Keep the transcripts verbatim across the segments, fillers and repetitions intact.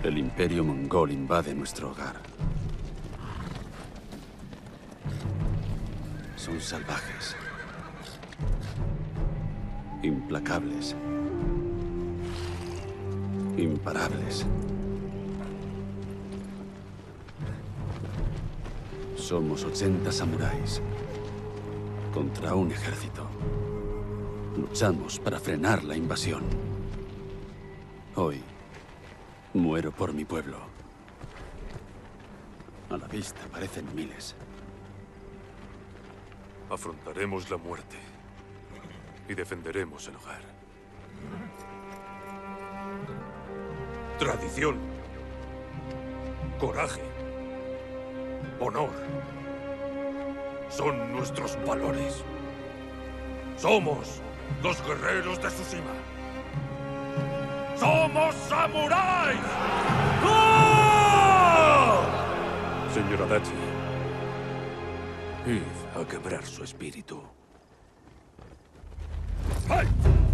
El Imperio Mongol invade nuestro hogar. Son salvajes. Implacables. Imparables. Somos ochenta samuráis contra un ejército. Luchamos para frenar la invasión. Hoy muero por mi pueblo. A la vista parecen miles. Afrontaremos la muerte y defenderemos el hogar. Tradición, coraje, honor son nuestros valores. Somos los guerreros de Tsushima. ¡Somos samuráis! ¡Oh! Señor Adachi, id a quebrar su espíritu. ¡Ay!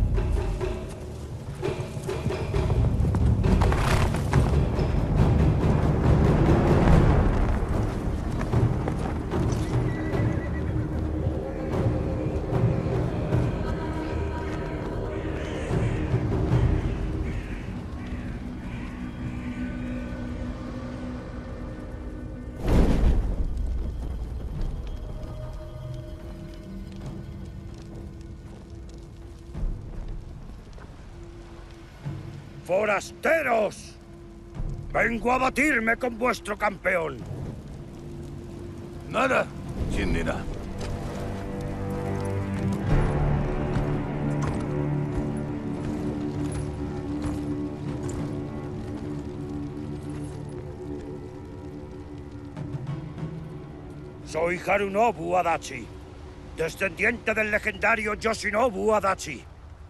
¡Forasteros! Vengo a batirme con vuestro campeón. Nada. ¿Quién era? Soy Harunobu Adachi, descendiente del legendario Yoshinobu Adachi.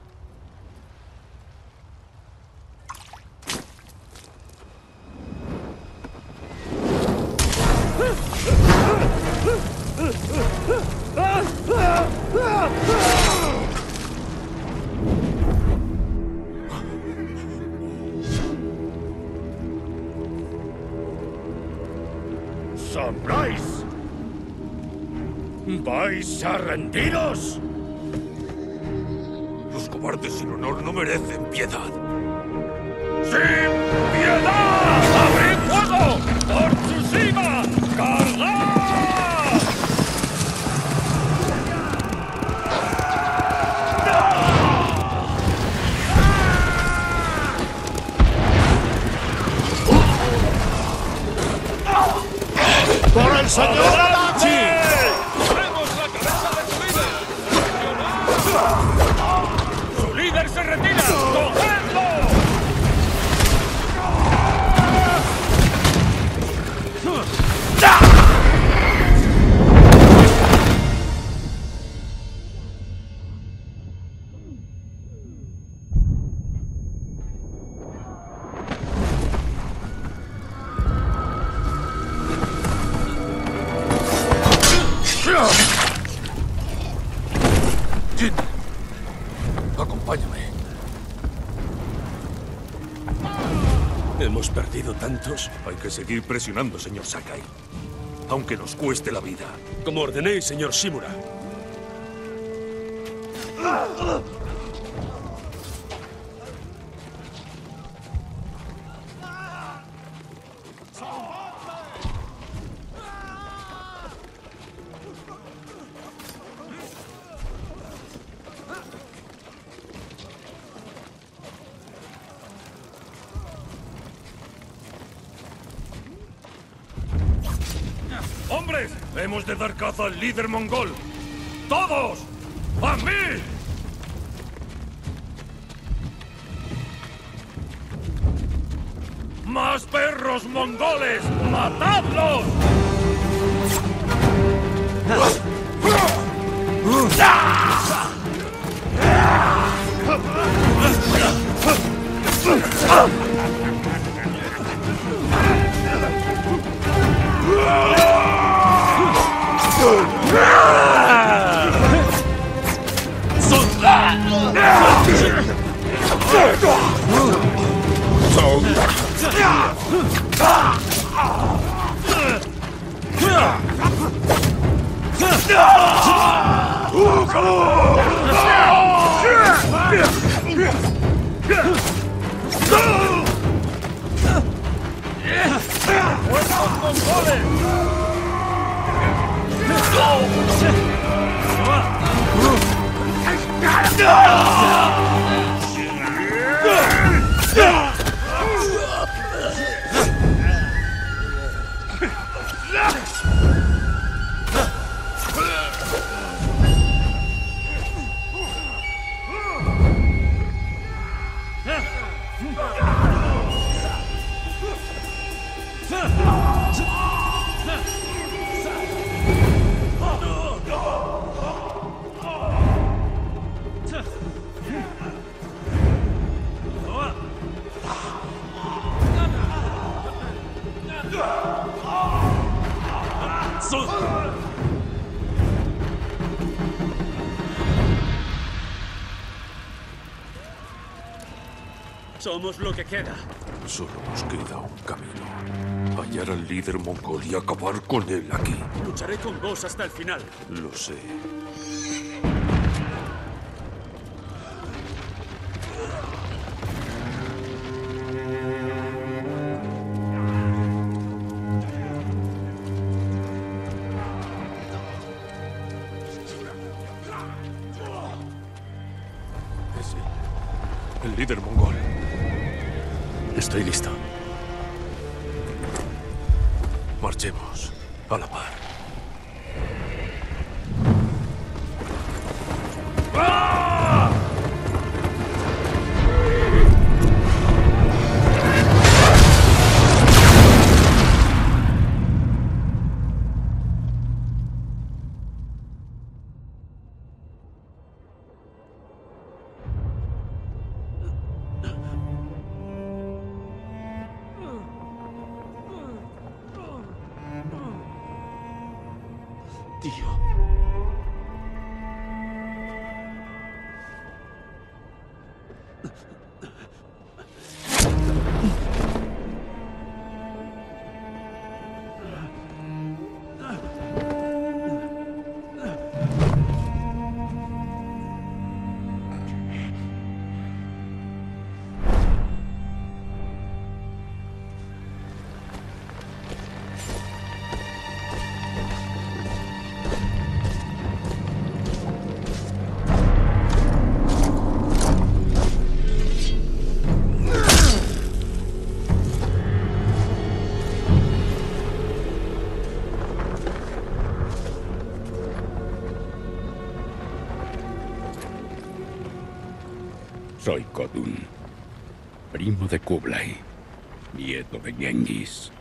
¡Samuráis! ¿Vais a rendiros? Los cobardes sin honor no merecen piedad. ¡Sin piedad! ¡Abrid fuego! ¡Por Tsushima! ¡Cargad! ¡Por el señor Adachi! ¡Su líder se retira! ¡Cogedlo! Jin, acompáñame. Hemos perdido tantos. Hay que seguir presionando, señor Sakai. Aunque nos cueste la vida. Como ordenéis, señor Shimura. ¡Hombres! ¡Hemos de dar caza al líder mongol! ¡Todos! ¡A mí! ¡Más perros mongoles! ¡Matadlos! So Somos lo que queda. Solo nos queda un camino. Hallar al líder mongol y acabar con él aquí. Lucharé con vos hasta el final. Lo sé. Es él, el líder mongol. Estoy listo. Marchemos a la par. Tío. Soy Kodun, primo de Kublai, nieto de Genghis.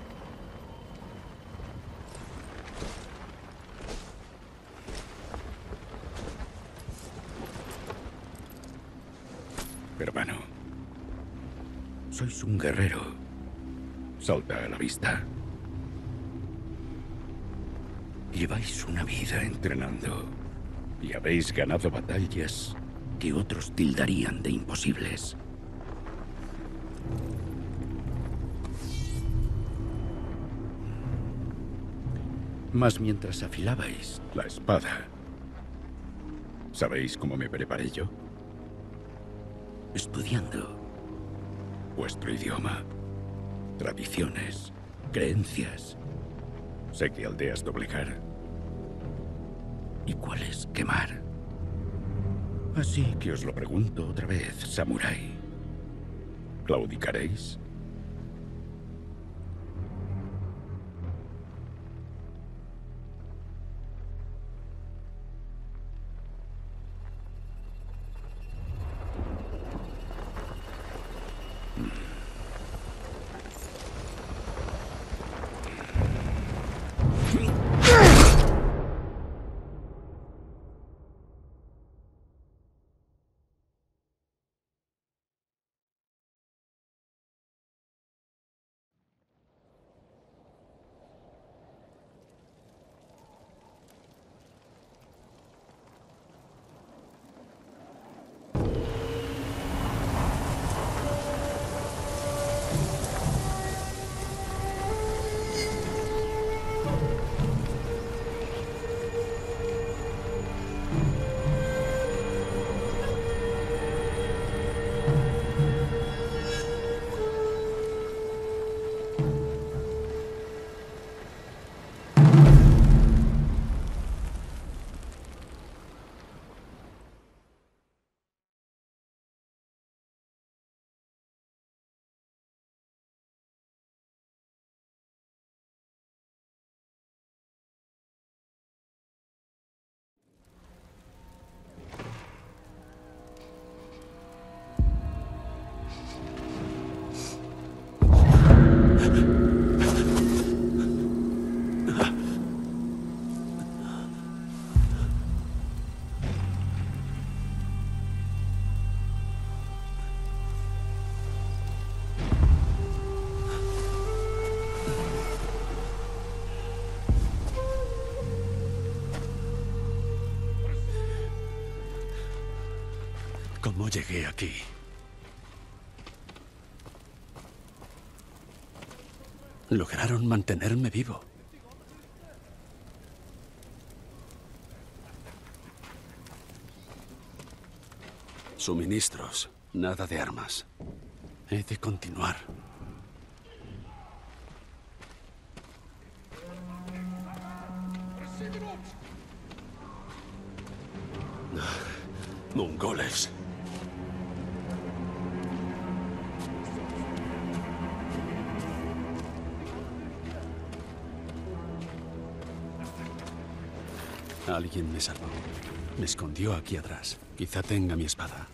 Hermano, sois un guerrero. Salta a la vista. Lleváis una vida entrenando y habéis ganado batallas que otros tildarían de imposibles. Mas mientras afilabais la espada, ¿sabéis cómo me preparé yo? Estudiando vuestro idioma, tradiciones, creencias. Sé qué aldeas doblegar y cuáles quemar. Así que os lo pregunto otra vez, samurái. ¿Claudicaréis? ¿Cómo llegué aquí? Lograron mantenerme vivo. Suministros, nada de armas. He de continuar. Mongoles. Alguien me salvó. Me escondió aquí atrás. Quizá tenga mi espada.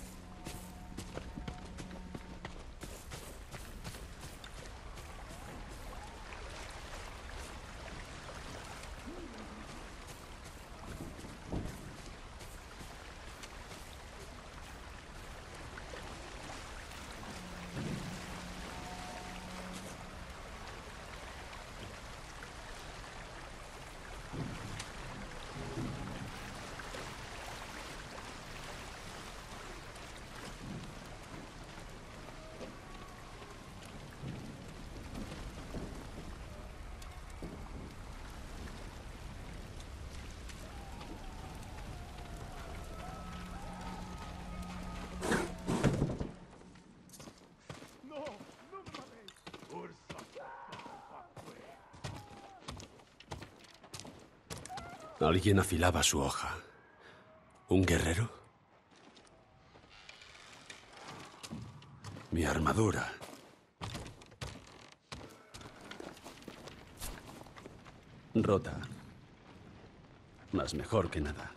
Alguien afilaba su hoja. ¿Un guerrero? Mi armadura. Rota. Más mejor que nada.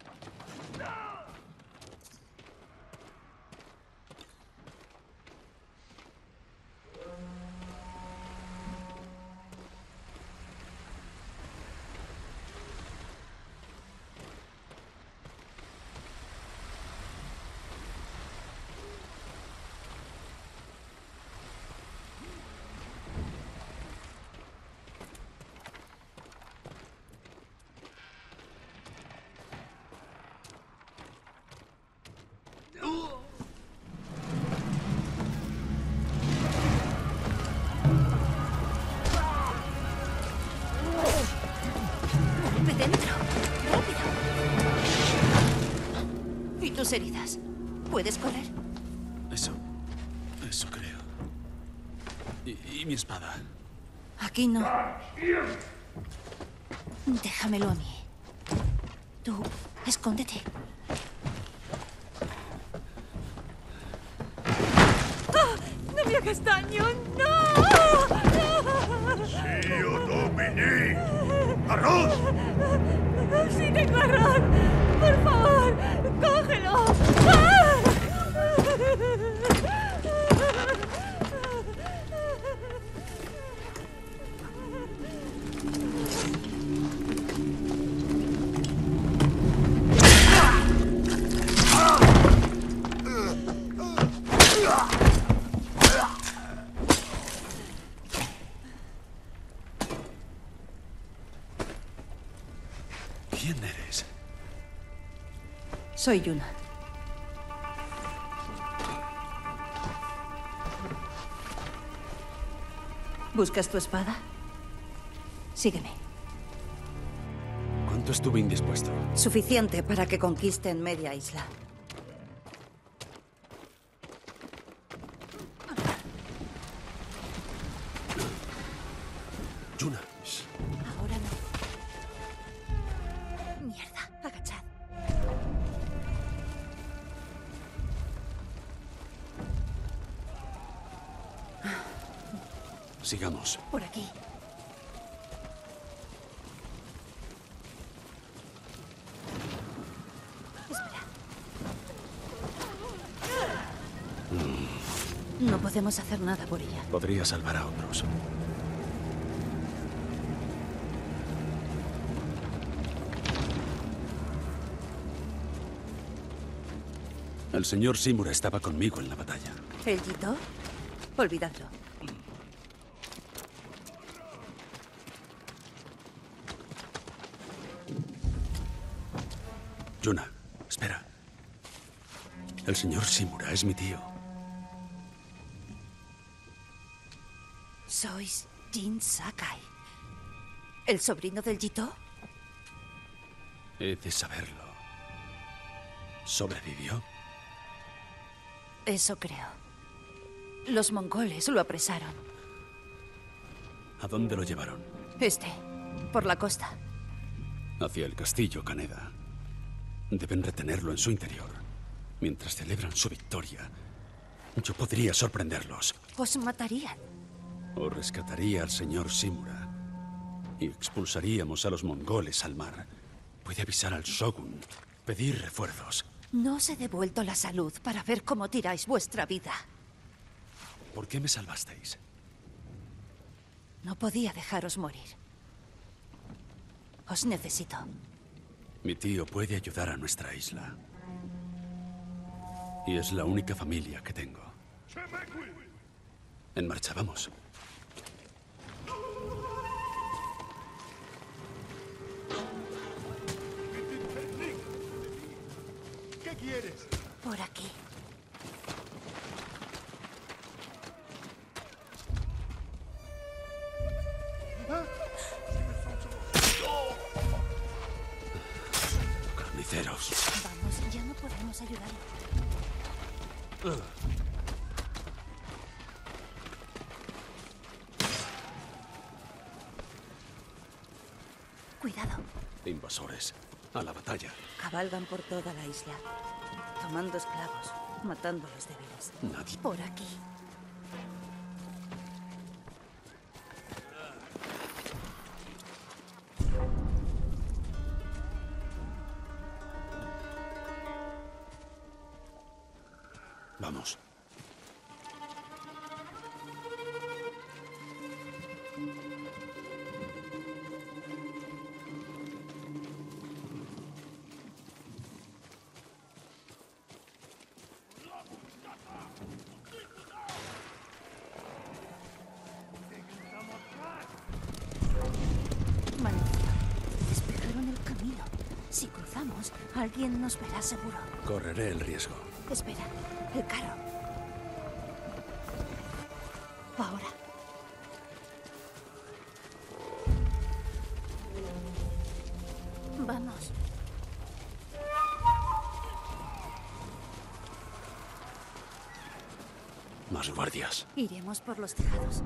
Heridas. ¿Puedes correr? Eso. Eso creo. Y, y mi espada. Aquí no. Déjamelo a mí. Tú, escóndete. ¡Oh! ¡No me hagas daño! ¡No! ¡Sí o Domini! ¡Arroz! ¡Sí tengo arroz! ¡Por favor! ¡Cógelo! ¡Ah! ¿Quién eres? Soy Yuna. ¿Buscas tu espada? Sígueme. ¿Cuánto estuve indispuesto? Suficiente para que conquisten media isla. Yuna. Ahora no. Mierda, agachad. Sigamos. Por aquí. Espera. No podemos hacer nada por ella. Podría salvar a otros. El señor Simura estaba conmigo en la batalla. ¿El Jito? Olvidadlo. Yuna, espera. El señor Shimura es mi tío. Sois Jin Sakai, ¿el sobrino del Jito? He de saberlo. ¿Sobrevivió? Eso creo. Los mongoles lo apresaron. ¿A dónde lo llevaron? Este, por la costa. Hacia el castillo Kaneda. Deben retenerlo en su interior. Mientras celebran su victoria, yo podría sorprenderlos. Os matarían. O rescataría al señor Shimura y expulsaríamos a los mongoles al mar. Puede avisar al shogun, pedir refuerzos. No os he devuelto la salud para ver cómo tiráis vuestra vida. ¿Por qué me salvasteis? No podía dejaros morir. Os necesito. Mi tío puede ayudar a nuestra isla. Y es la única familia que tengo. En marcha, vamos. ¿Qué quieres? Por aquí. Carniceros. Vamos, ya no podemos ayudarlo. Cuidado. Invasores. A la batalla. Cabalgan por toda la isla, tomando esclavos, matando a los débiles. Nadie. Por aquí. Vamos. Maldición. Despejaron el camino. Si cruzamos, alguien nos verá seguro. Correré el riesgo. Espera, el carro. Ahora. Vamos. Más guardias. Iremos por los tejados.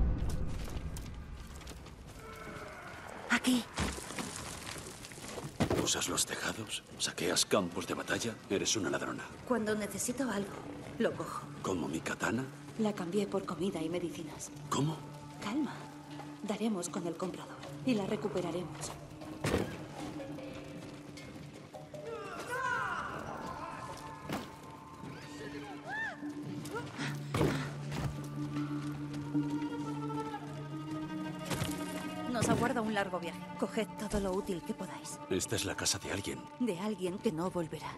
Aquí. ¿Usas los tejados? ¿Saqueas campos de batalla? Eres una ladrona. Cuando necesito algo, lo cojo. ¿Como mi katana? La cambié por comida y medicinas. ¿Cómo? Calma. Daremos con el comprador y la recuperaremos. Nos aguarda un largo viaje. Coged todo lo útil que podáis. Esta es la casa de alguien. De alguien que no volverá.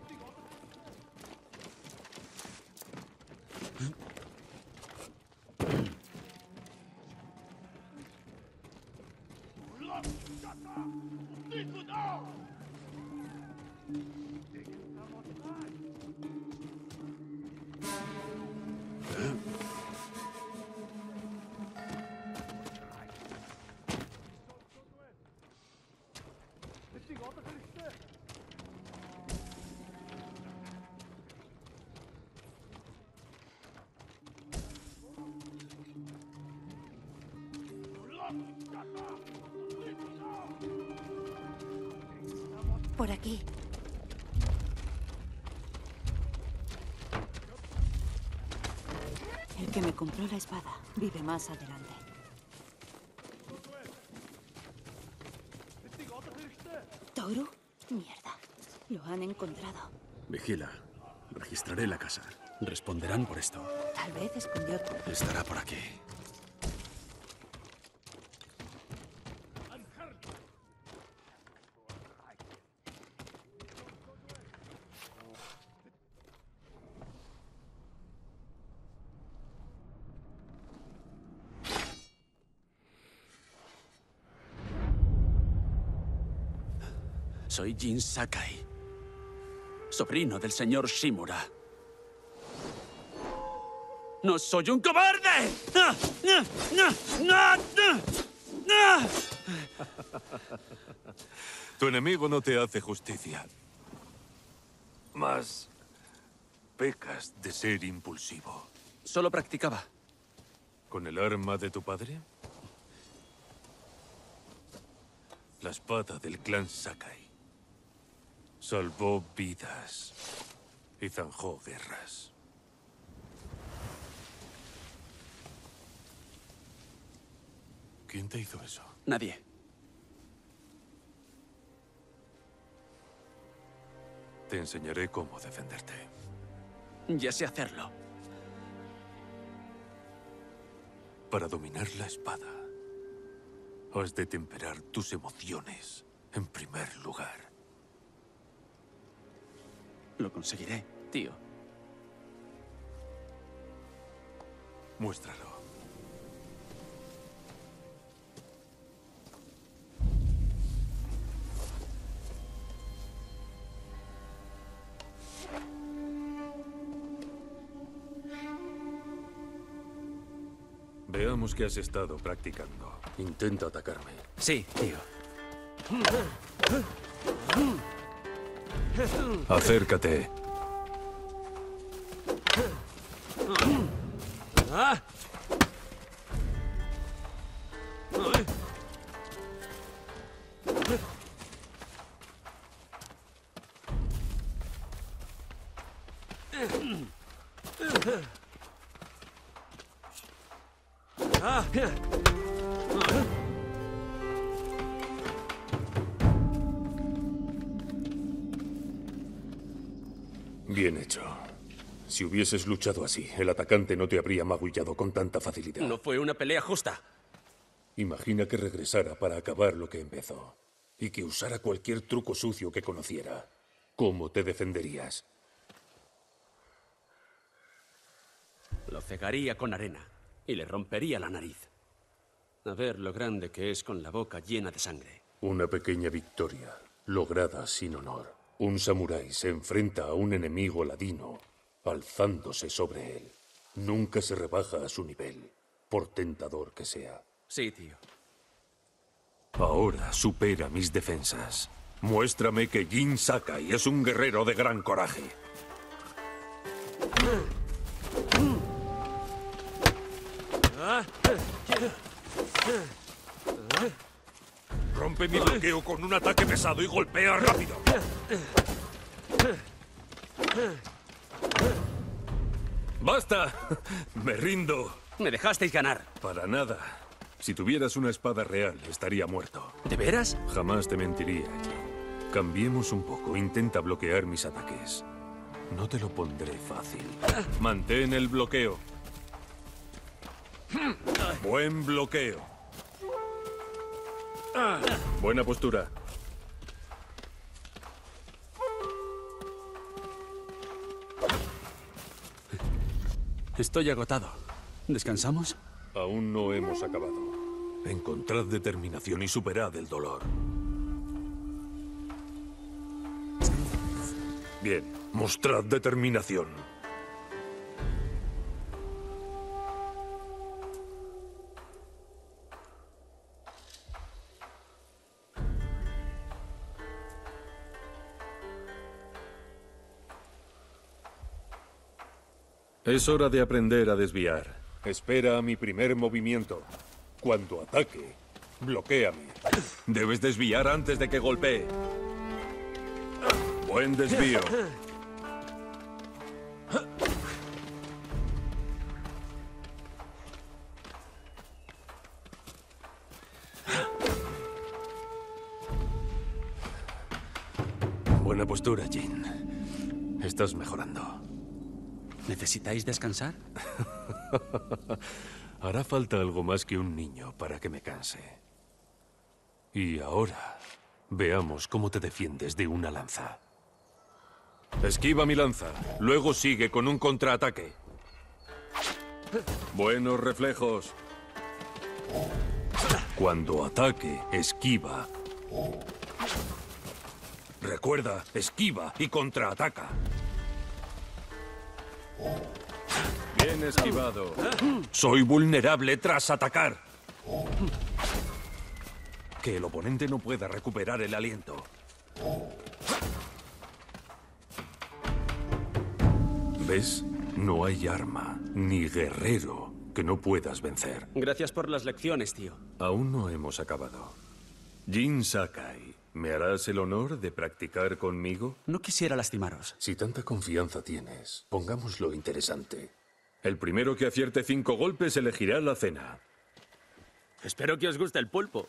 Por aquí. El que me compró la espada vive más adelante. ¿Toru? Mierda. Lo han encontrado. Vigila. Registraré la casa. Responderán por esto. Tal vez escondió todo. Estará por aquí. Soy Jin Sakai, sobrino del señor Shimura. ¡No soy un cobarde! ¡No! ¡No! ¡No! ¡No! ¡No! Tu enemigo no te hace justicia. Mas pecas de ser impulsivo. Solo practicaba. ¿Con el arma de tu padre? La espada del clan Sakai. Salvó vidas y zanjó guerras. ¿Quién te hizo eso? Nadie. Te enseñaré cómo defenderte. Ya sé hacerlo. Para dominar la espada, has de temperar tus emociones en primer lugar. Lo conseguiré, tío. Muéstralo. Veamos qué has estado practicando. Intenta atacarme. Sí, tío. Acércate. Bien hecho. Si hubieses luchado así, el atacante no te habría magullado con tanta facilidad. No fue una pelea justa. Imagina que regresara para acabar lo que empezó. Y que usara cualquier truco sucio que conociera. ¿Cómo te defenderías? Lo cegaría con arena y le rompería la nariz. A ver lo grande que es con la boca llena de sangre. Una pequeña victoria, lograda sin honor. Un samurái se enfrenta a un enemigo ladino, alzándose sobre él. Nunca se rebaja a su nivel, por tentador que sea. Sí, tío. Ahora supera mis defensas. Muéstrame que Jin Sakai es un guerrero de gran coraje. Rompe mi bloqueo con un ataque pesado y golpea rápido. ¡Basta! Me rindo. Me dejasteis ganar. Para nada. Si tuvieras una espada real, estaría muerto. ¿De veras? Jamás te mentiría, Jin. Cambiemos un poco. Intenta bloquear mis ataques. No te lo pondré fácil. Mantén el bloqueo. Buen bloqueo. Buena postura. Estoy agotado. ¿Descansamos? Aún no hemos acabado. Encontrad determinación y superad el dolor. Bien, mostrad determinación. Es hora de aprender a desviar. Espera a mi primer movimiento. Cuando ataque, bloquéame. Debes desviar antes de que golpee. Buen desvío. Buena postura, Jin. Estás mejorando. ¿Necesitáis descansar? Hará falta algo más que un niño para que me canse. Y ahora, veamos cómo te defiendes de una lanza. Esquiva mi lanza, luego sigue con un contraataque. Buenos reflejos. Cuando ataque, esquiva. Recuerda, esquiva y contraataca. Bien esquivado. Soy vulnerable tras atacar. Que el oponente no pueda recuperar el aliento. ¿Ves? No hay arma, ni guerrero que no puedas vencer. Gracias por las lecciones, tío. Aún no hemos acabado. Jin Sakai, ¿me harás el honor de practicar conmigo? No quisiera lastimaros. Si tanta confianza tienes, pongámoslo interesante. El primero que acierte cinco golpes elegirá la cena. Espero que os guste el pulpo.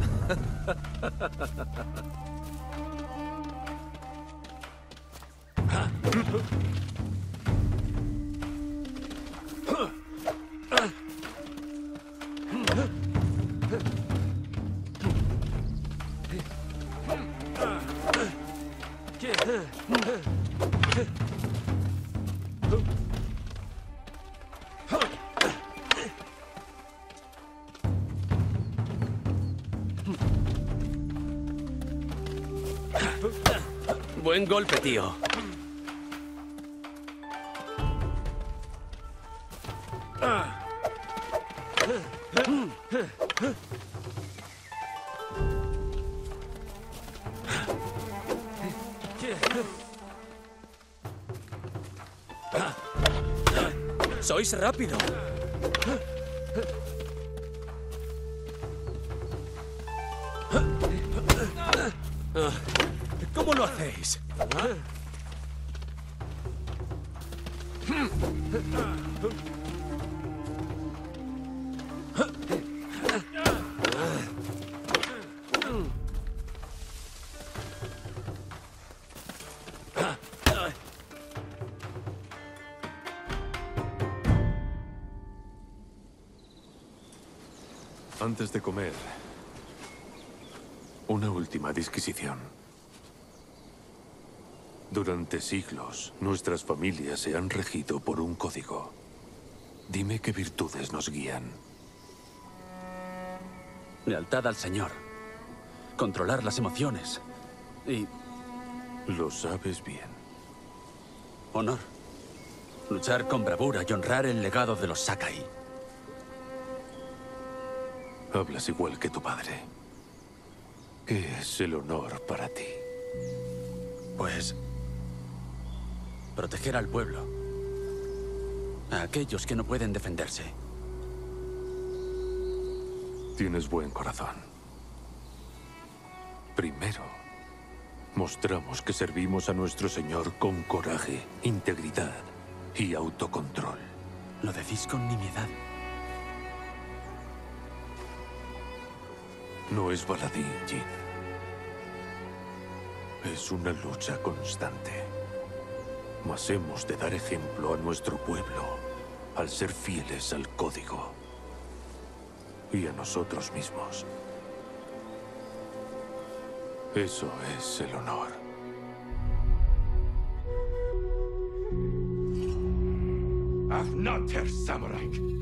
Buen golpe, tío. ¡Sois rápido! ¿Cómo lo hacéis? Antes de comer, una última disquisición. Durante siglos, nuestras familias se han regido por un código. Dime qué virtudes nos guían. Lealtad al Señor. Controlar las emociones. Y... Lo sabes bien. honor. Luchar con bravura y honrar el legado de los Sakai. Hablas igual que tu padre. ¿Qué es el honor para ti? Pues... proteger al pueblo. A aquellos que no pueden defenderse. Tienes buen corazón. Primero, mostramos que servimos a nuestro Señor con coraje, integridad y autocontrol. Lo decís con nimiedad. No es baladí, Jin. Es una lucha constante. Mas hemos de dar ejemplo a nuestro pueblo al ser fieles al código y a nosotros mismos. Eso es el honor. Afnater Samurai.